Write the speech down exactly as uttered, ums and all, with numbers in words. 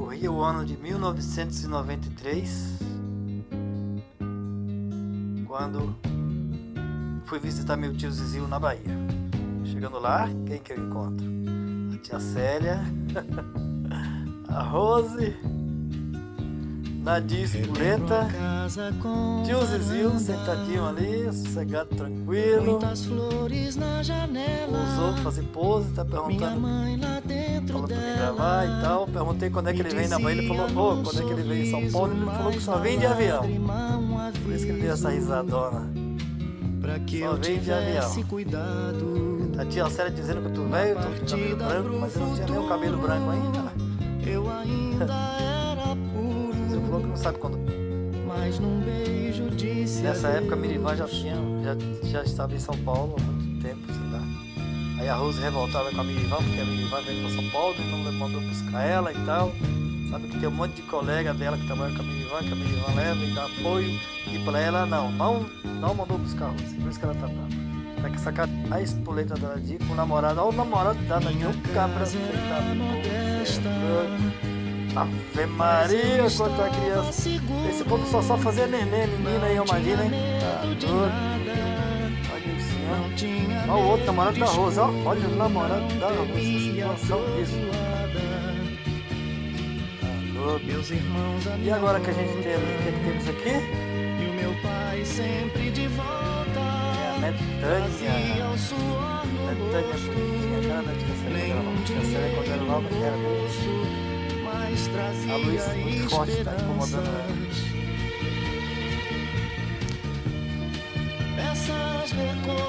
Corria o ano de mil novecentos e noventa e três, quando fui visitar meu tio Zizil na Bahia. Chegando lá, quem que eu encontro? A tia Célia, a Rose, Nadir Espoleta, tio Zizil sentadinho ali, sossegado, tranquilo. Usou pra fazer pose, tá perguntando, falou pra mim gravar e tal. Perguntei quando é que ele vem na Bahia, ele falou, oh, quando é que ele vem em São Paulo, ele falou que só vem de avião. Por isso que ele deu essa risadona. Só vem de avião. A tia Célia dizendo que eu tô velho, tô com cabelo branco, mas eu não tinha nem o cabelo branco ainda. Eu ainda era puro. Você falou que não sabe quando. Mas num beijo disse. Nessa época a Mirivan já tinha, já, já estava em São Paulo há muito tempo, sei lá. Aí a Rose revoltada com a Mirivan, porque a Mirivan veio para São Paulo e não mandou buscar ela e tal. Sabe que tem um monte de colega dela que trabalha com a Mirivan, que a Mirivan leva e dá apoio. E para ela não, não, não mandou buscar a Rose, por isso que ela tá brava. Tá que sacar a Espoleta da Nadir com o namorado, olha o namorado da Nadir, o cabra feitado. Ave Maria, quanto a criança. Esse povo só só fazia neném, menina e imagina, hein? Tá doido. Olha o senhor. Olha o outro namorado da Rosa, ó. Olha o namorado da Rosa, que situação disso. Tá doido. E agora que a gente tem ali, o que, é que temos aqui? E o meu pai sempre de volta. É a Netânia. Netânia bonitinha, cara da tia Célia. A tia Célia quando era nova era bem. A luz muito forte está incomodando ela. Essas